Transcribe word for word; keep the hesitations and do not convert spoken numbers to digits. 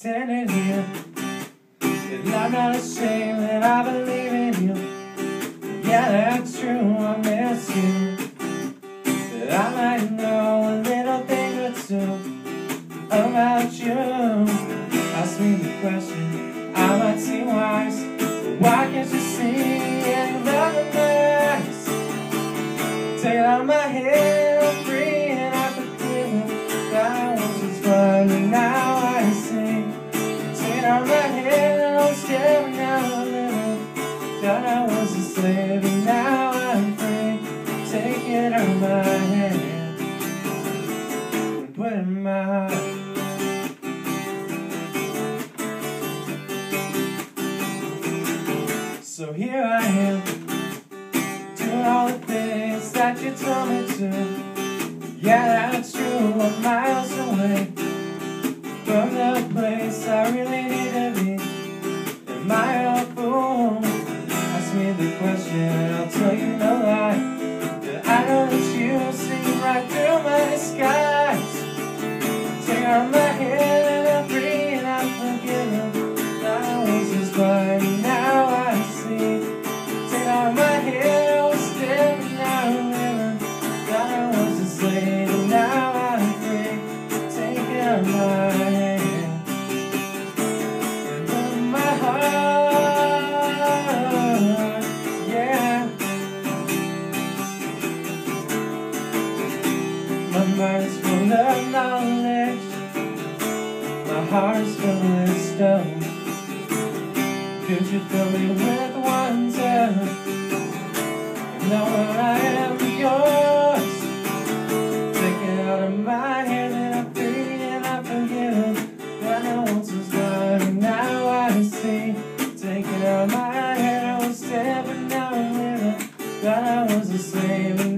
standing here, and I'm not ashamed that I believe in you. Yeah, that's true, I miss you. That I might know a little thing or two about you. Ask me the question, I might seem wise, but why can't you see in the eyes? Take it out of my head, I'm free and I forgive it. That I was just blind and now I see. Take it out of my head, I'm staring out a little. Thought I was a slave and now I'm free. Take it out of my head and put it in my heart. So here I am, doing all the things that you told me to. Yeah, that's true, I'm miles away from the place I really need to be. Am I a fool? Ask me the question, I'll tell you no lie. That I know that you see right through my disguise. Take out my head and I'm free and I'm forgiven. I was just blind and now I see. Take out my head, I was staring out a living. Thought I was a slave and now I'm free. Take it out of my head and put it in my heart, yeah. My mind's full of knowledge, my heart's filled with stone. Could you fill me with wonder? Know where I am yours. Take it out of my head and I'm free and I'm forgiven. That I once was blind and now I see. Take it out of my head, I was dead but now I'm living. That I was a slave.